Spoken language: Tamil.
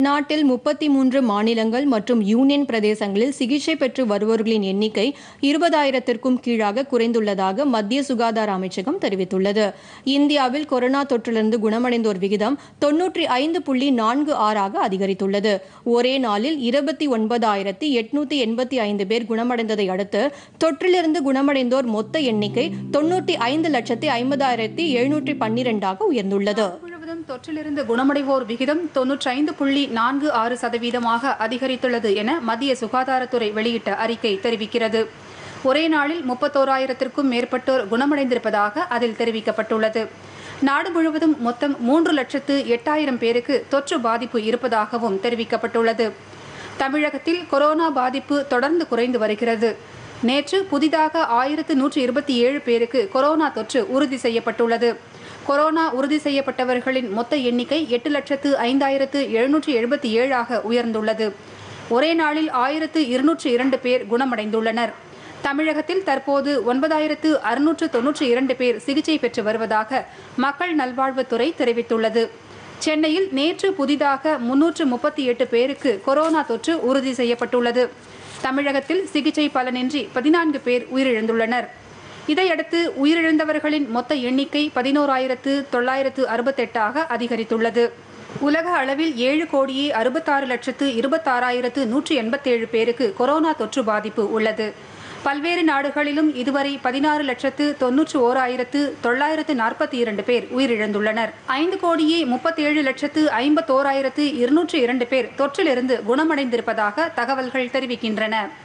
நாட்டில் 33 மாநிலங்கள் மற்றும் யூனியன் பிரதேசங்களில் சிகிச்சை பெற்று வருபவர்களின் எண்ணிக்கை 20,000த்திற்கும் கீழாக குறைந்துள்ளதாக மத்திய சுகாதார அமைச்சகம் தெரிவித்துள்ளது. இந்தியாவில் கொரோனா தொற்றிலிருந்து குணமடைந்தோர் விகிதம் 95.46ஆக அதிகரித்துள்ளது. ஒரே நாளில் 29,885 பேர் குணமடைந்ததை அடுத்து தொற்றிலிருந்து குணமடைந்தோர் மொத்த எண்ணிக்கை 95,50,712ஆக உயர்ந்துள்ளது. தொற்றிலிருந்து குணமடைவோர் விகிதம் 95.46% அதிகரித்துள்ளது என மத்திய சுகாதாரத்துறை வெளியிட்ட அறிக்கை தெரிவிக்கிறது. ஒரே நாளில் 31,000த்திற்கும் மேற்பட்டோர் குணமடைந்திருப்பதாக அதில் தெரிவிக்கப்பட்டுள்ளது. நாடு முழுவதும் மொத்தம் 3,08,000 பேருக்கு தொற்று பாதிப்பு இருப்பதாகவும் தெரிவிக்கப்பட்டுள்ளது. தமிழகத்தில் கொரோனா பாதிப்பு தொடர்ந்து குறைந்து வருகிறது. நேற்று புதிதாக 1,127 பேருக்கு கொரோனா தொற்று உறுதி செய்யப்பட்டுள்ளது. கொரோனா உறுதி செய்யப்பட்டவர்களின் மொத்த எண்ணிக்கை 8,05,777ஆக உயர்ந்துள்ளது. ஒரே நாளில் 1,202 பேர் குணமடைந்துள்ளனர். தமிழகத்தில் தற்போது 9,692 பேர் சிகிச்சை பெற்று வருவதாக மக்கள் நல்வாழ்வுத்துறை தெரிவித்துள்ளது. சென்னையில் நேற்று புதிதாக 338 பேருக்கு கொரோனா தொற்று உறுதி செய்யப்பட்டுள்ளது. தமிழகத்தில் சிகிச்சை பலனின்றி 14 பேர் உயிரிழந்துள்ளனர். இதையடுத்து உயிரிழந்தவர்களின் மொத்த எண்ணிக்கை 11,968ஆக அதிகரித்துள்ளது. உலக அளவில் 7,66,26,187 பேருக்கு கொரோனா தொற்று பாதிப்பு உள்ளது. பல்வேறு நாடுகளிலும் இதுவரை 16,91,942 பேர் உயிரிழந்துள்ளனர். 5,37,51,202 பேர் தொற்றிலிருந்து குணமடைந்திருப்பதாக தகவல்கள் தெரிவிக்கின்றன.